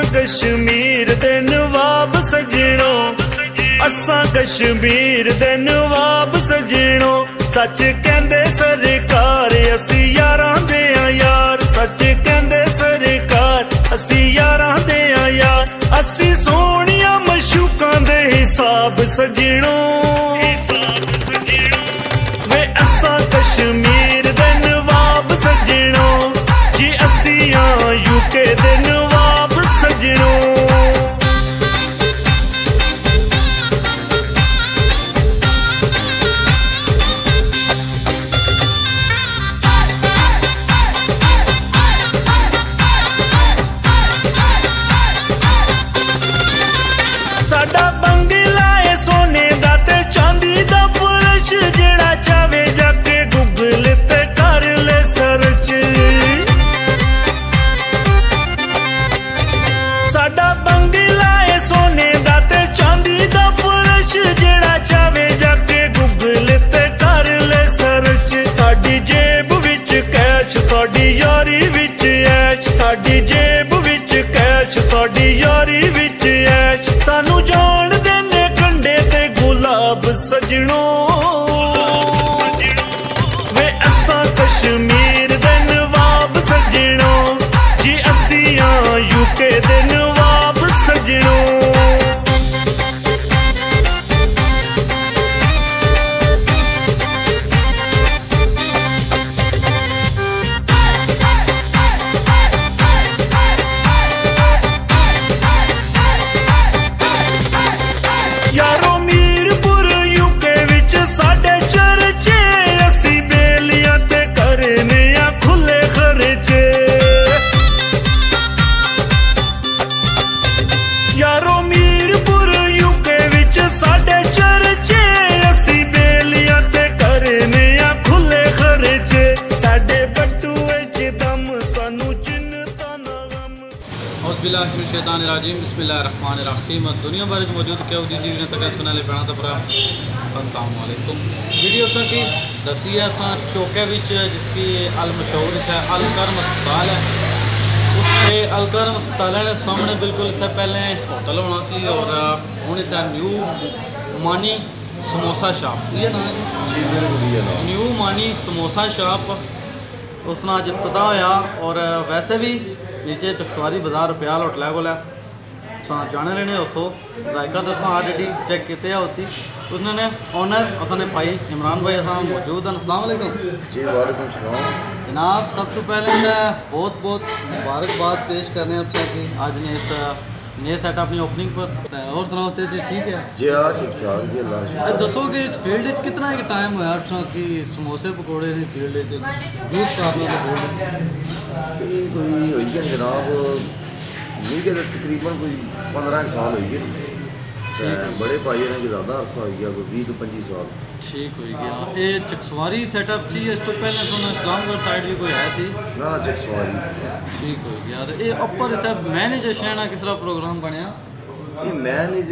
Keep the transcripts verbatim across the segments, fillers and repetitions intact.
कश्मीर दे नवाब सजणो, असां कश्मीर दे नवाब सजणो। सच कहंदे सरकार असी यारां दे आ यार, सच कहंदे सरकार असी यारां दे आ यार। असी सोहणियां मशूकां दे हिसाब सजणो, वे असां कश्मीर दे नवाब सजणो जी, असी आ यूके दे नवाब सजणो। साडा बंगला है सोने दा ते चांदी दा फर्श, जेड़ा चावे जाके गूगल ते कर ले सर्च। साडा बंगला है सोने दा ते चांदी दा फर्श, जेड़ा चावे जाके गूगल ते कर ले सर्च। साडी जेब विच कैश, साडी यारी विच ऐश, साडी जेब विच कैश, साडी यारी विच ऐश। सानू जान देने कंडे ते गुलाब सजणो, वे असां कश्मीर दे नवाब सजणो जी, असी आ यूके दे नवाब सजणो। यारो मीरपुर यूके विच साडे चर्चे, असी बेलियां ते करने आ खुले खर्चे। यारो मीरपुर यूके विच साडे चर्चे, असी बेलियां ते करने आ खुले खर्चे। साडे बटुए च दम, सानू चिन्नता ना गम। औज़ुबिल्लाहिमिनश्शैतानिर्रजीम, बिस्मिल्लाहिर्रहमानिर्रहीम। दुनिया भर में मौजूद क्या उदी जी ने तक सुनाले पैना तो पूरा अस्सलाम वालेकुम। वीडियो सा की दसी है सा चौके विच जिसकी अल मशहूर है अल करम अस्पताल है, उसके अल करम अस्पताल ने सामने बिल्कुल इतने पहले होटल होना सी, और हुण इतने न्यू मानी समोसा शॉप, ये ना न्यू मानी समोसा शॉप उसना अज इफ्तिताह होया। और वैसे भी नीचे चकसवारी बाजार रुपयाल होटल को जाने रहने उसो जायका तो ऑलरेडी चेक किए उसी उसने ओनर असने भाई इमरान भाई असा मौजूद हैं। अस्सलाम वालेकुम जी। वालेकुम सलाम जनाब। सब तो पहले मैं बहुत बहुत मुबारकबाद पेश करने आपसे कि आज ने इस नए सेटअप अपनी ओपनिंग पर। और सुनाओ जी ठीक है जी? हाँ ठीक ठाक जी, अल्लाह। दसो कि इस फील्ड कितना एक टाइम होया कि समोसे पकौड़े की फील्ड जूस ये कोई होई गया जनाब, नहीं कि तकरीबन कोई पंद्रह साल हो गए, बड़े भाई ने ज़्यादा अरसा हो गया, कोई बीस तो पच्चीस साल ठीक हो गया। ये चकसवारी सेटअप थी, इस तो पहले तो इस्लामगढ़ साइड भी कोई है सी ना ना चकसवारी ठीक हो गया। ये अपर इतना मैनेजेशन किस तरह प्रोग्राम बनया? ये मैनेज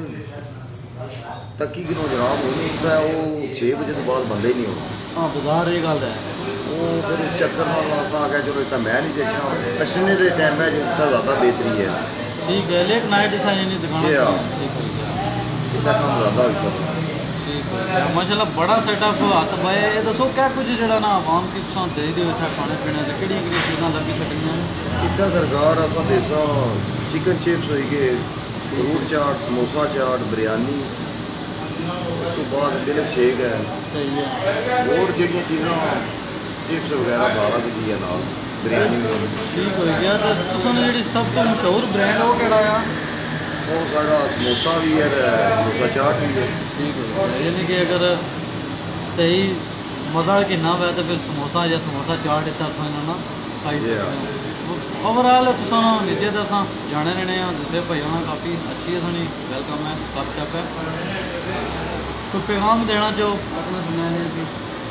तकी किनों जनाब होनी है, वो छे बजे तो बाद बंदे ही नहीं होना। हाँ बाजार ये गल है, वो फिर उस चक्कर में अस आ गया चलो इतना मैनेजेशन कशने के टाइम है जितना ज़्यादा बेहतरी है। ठीक है, लेट नाइट था ये नहीं दिखाना। जी हाँ, ठीक हो गया, इतना काम ज़्यादा हो सकता। ठीक हो गया माशाल्लाह, बड़ा सेटअप हाथ पाए। ये दसो क्या कुछ जो ना आवाम की तुम दे दो इतना खाने पीने कि चीज़ा लगी सकती इतना सरकार असा देसा चिकन चिप्स हो गए, फ्रूट चाट, समोसा चाट, बिरयानी, उस तो बाद मिल्क शेक है, सही है, और जड़िया चीज़ा चिप्स वगैरह सारा कुछ ही है नाल बिरयानी में। ठीक हो गया। तो तुसां जी सब तो मशहूर ब्रांड वो केड़ा आ? वो साड़ा समोसा भी है, समोसा चाट भी है। ठीक हो गया, यानी कि अगर सही मज़ा कि ना हुआ तो फिर समोसा या समोसा चाट इतना ना खाई सकते। ओवरऑल तुसा नीचे तो अस जाने रहने दूसरे भाई होना काफ़ी अच्छी है, सानी वेलकम है, गप शप है। कोई पैगाम देना जो अपना सुनने की?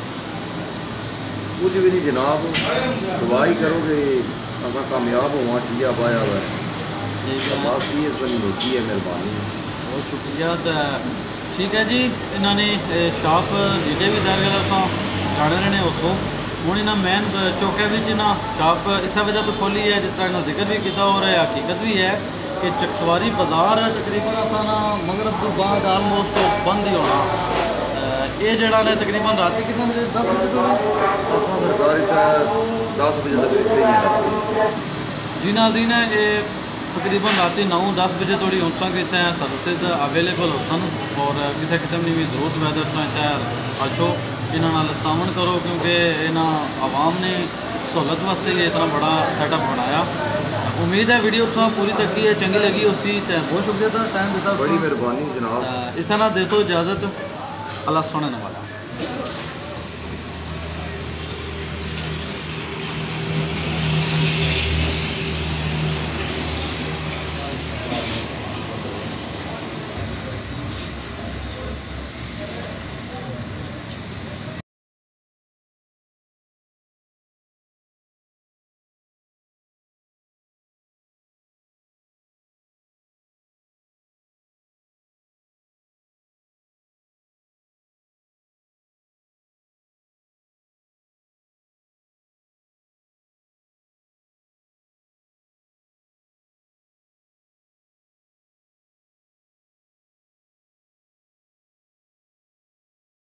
कुछ भी नहीं जनाब, दुआ ही करोगे असा कामयाब हुआ, ठीक पाया हुआ है, बस ये बनी नेकी है, मेहरबानी है, बहुत शुक्रिया। तो ठीक है जी, इन्होंने शॉप नीचे भी दर गया जाने रहने उसको ਹੁਣ ਇਹਨਾਂ ਮੇਨ ਚੌਕੇ ਵਿੱਚ ਨਾ ਸ਼ਾਪ ਇਸੇ ਵਜ੍ਹਾ ਤੋਂ ਖੋਲੀ ਹੈ, ਜਿਸ ਤਰ੍ਹਾਂ ਇਹਨਾਂ ਜ਼ਿਕਰ ਵੀ ਕੀਤਾ ਔਰ ਇਹ ਹਕੀਕਤ ਵੀ ਹੈ कि चकसवारी बाजार तकरीबन असा ना मगरब तो बाद आलमोस्ट बंद ही होना। ये जड़ा ने तकरीबन रात कितने बजे दस बजे तो असां सरकार इत्थे दस बजे तक इत्थे ही है राती। जी नाज़रीन है ये तकरीबन रात नौ दस बजे थोड़ी हो सके इतने सर्विसेज अवेलेबल हो सन और किसी किस्म की भी जरूरत वैदर तो इतने अच्छो इन्होंने तावन करो क्योंकि इन्हों आवाम ने सहूलत वास्ते ये इतना बड़ा सैटअप बनाया। उम्मीद है वीडियो तुम पूरी तक है चंगी लगी उसी तो बहुत शुक्रिया था टाइम देता बड़ी मेहरबानी जनाब। इस तरह दे सो इजाज़त अल्लाह सोने वाला।